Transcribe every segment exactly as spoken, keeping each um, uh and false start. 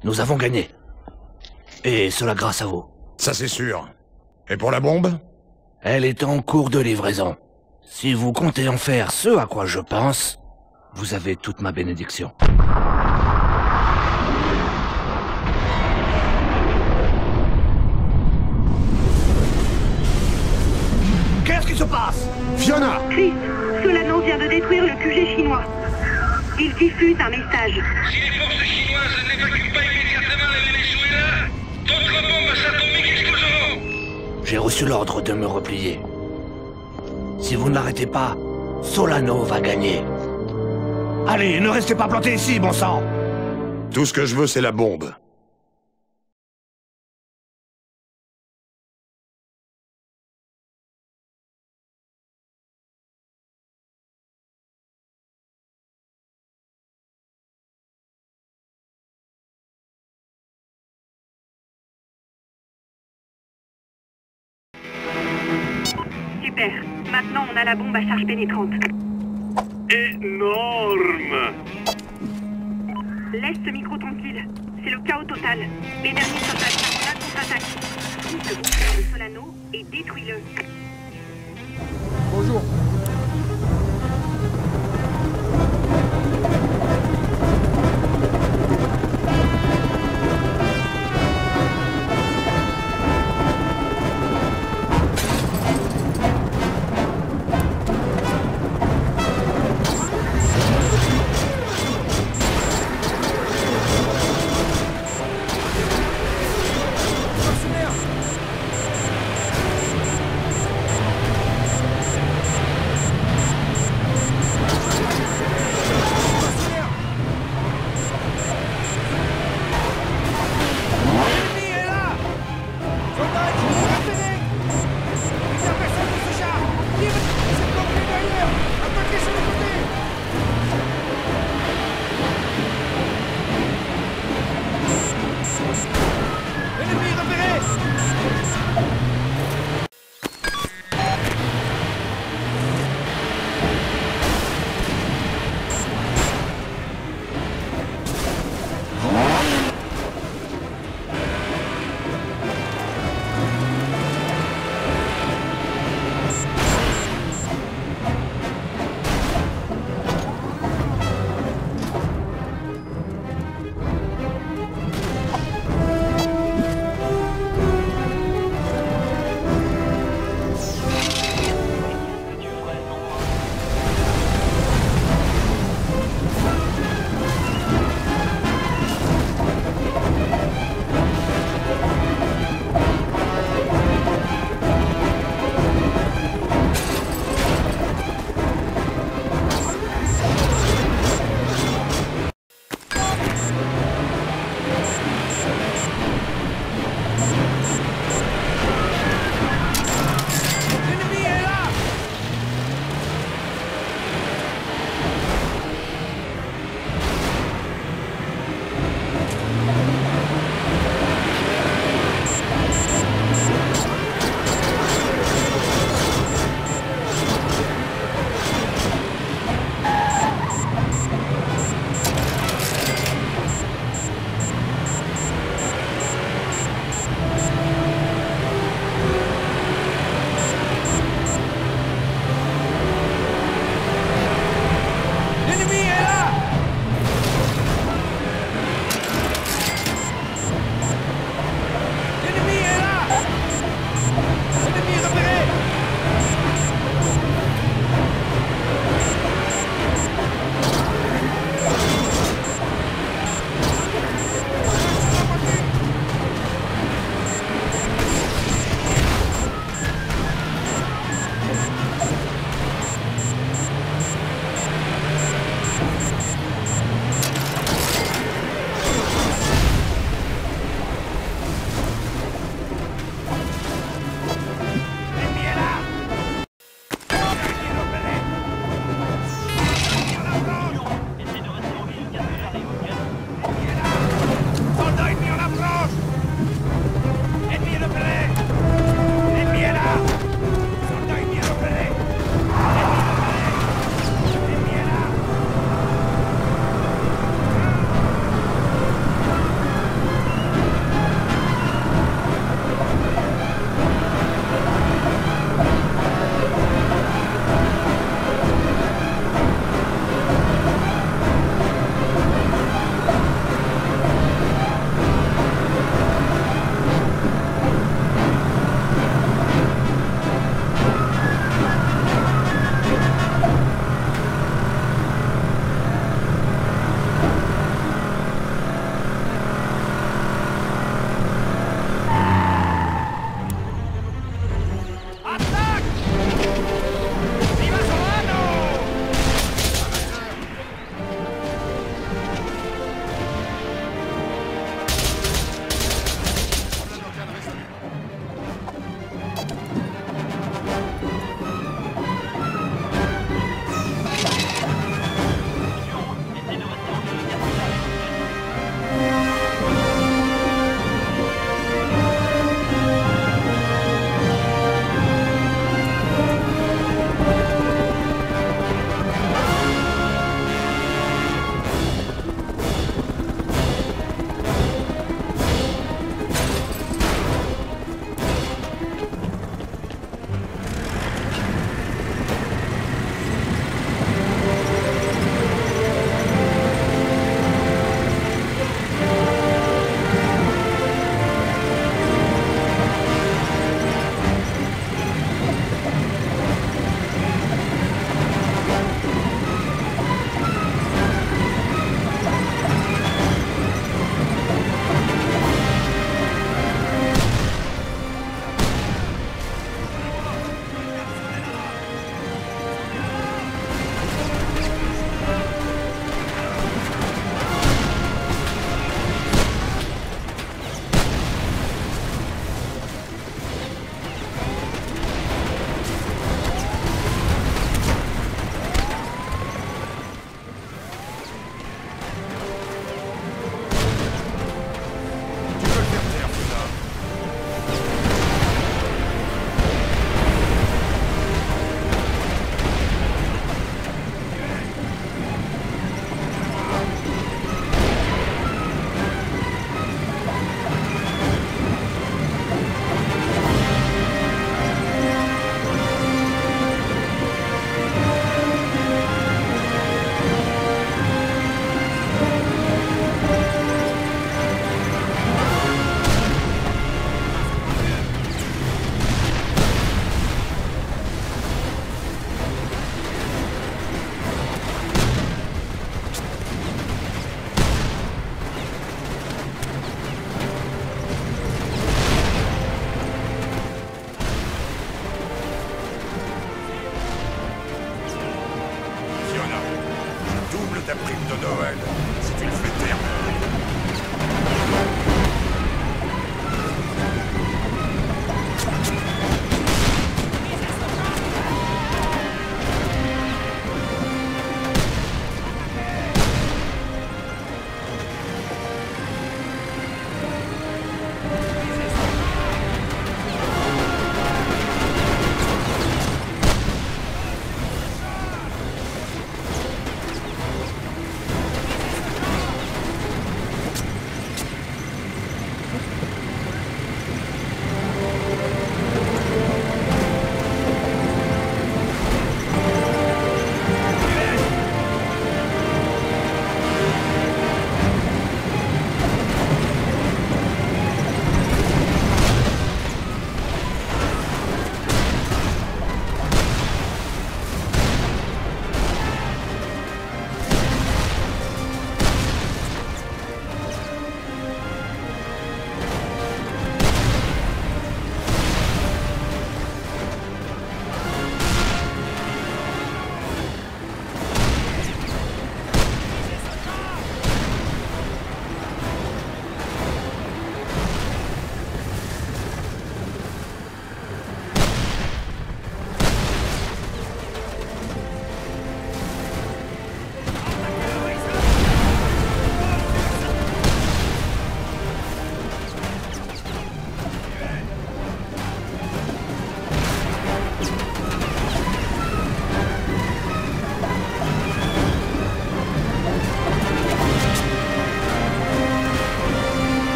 Nous avons gagné. Et cela grâce à vous. Ça c'est sûr. Et pour la bombe? Elle est en cours de livraison. Si vous comptez en faire ce à quoi je pense, vous avez toute ma bénédiction. Qu'est-ce qui se passe? Fiona! Chris, Solano vient de détruire le Q G chinois. Il diffuse un message. Si les forces chinoises n'évacuent pas immédiatement le Venezuela, d'autres bombes atomiques exploseront. J'ai reçu l'ordre de me replier. Si vous n'arrêtez pas, Solano va gagner. Allez, ne restez pas plantés ici, bon sang! Tout ce que je veux, c'est la bombe. Super. Maintenant, on a la bombe à charge pénétrante. Énorme! Laisse ce micro tranquille. C'est le chaos total. Les derniers soldats Carona contre-attaquent. Trouve le bunker de Solano et détruis-le. Bonjour.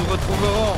nous retrouverons.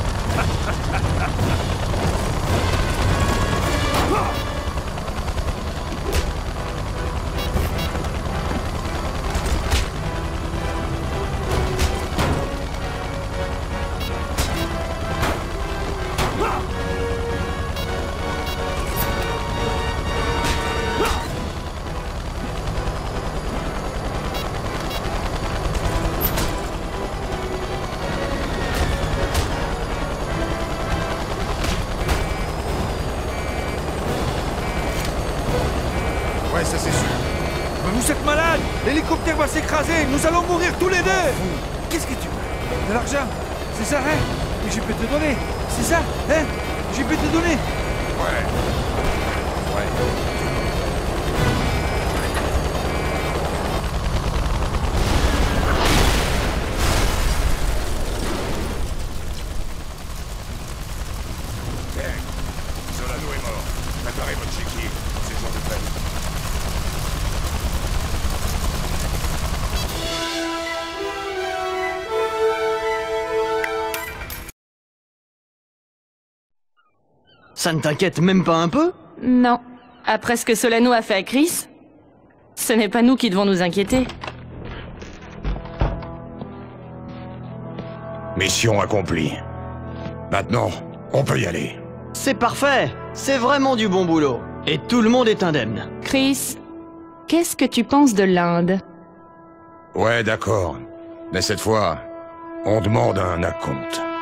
Ouais, ça c'est sûr. Mais vous êtes malade. L'hélicoptère va s'écraser. Nous allons mourir tous les deux. Qu'est-ce que tu veux? De l'argent? C'est ça, hein? Et je peux te donner. C'est ça, hein? Je peux te donner. Ouais. Ouais. Dang. Solano est mort. Préparez votre chéquier. C'est le jour de fête. Ça ne t'inquiète même pas un peu? Non. Après ce que Solano a fait à Chris, ce n'est pas nous qui devons nous inquiéter. Mission accomplie. Maintenant, on peut y aller. C'est parfait. C'est vraiment du bon boulot. Et tout le monde est indemne. Chris, qu'est-ce que tu penses de l'Inde? Ouais, d'accord. Mais cette fois, on demande un acompte.